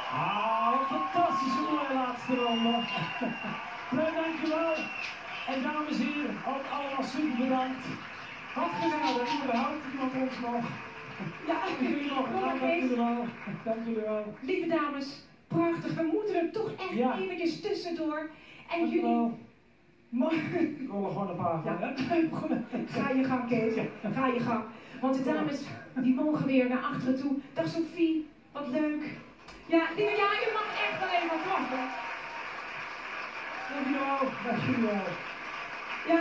Fantastische mooie laatste ronde. Fred, dankjewel. En dames en heren, ook allemaal super bedankt. Wat gedaan, überhaupt iemand ons nog? Ja, jullie nog. Dank jullie wel. Dank jullie wel. Lieve dames, prachtig. We moeten er toch echt eventjes tussendoor. En dank jullie... Ik wil er gewoon een paar van. Ja, ga je gang, Kees. Ga je gang. Want de dames, die mogen weer naar achteren toe. Dag Sophie, wat leuk. Ja, je mag echt wel even klappen. Dankjewel. Ja,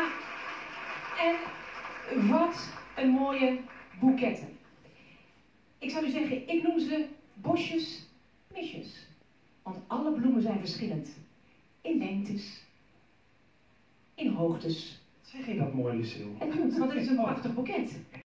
en wat een mooie boeketten. Ik zou u zeggen, ik noem ze bosjes, misjes. Want alle bloemen zijn verschillend. In lengtes, in hoogtes. Zeg je dat mooi, Lucille? En goed, want het is een prachtig boeket.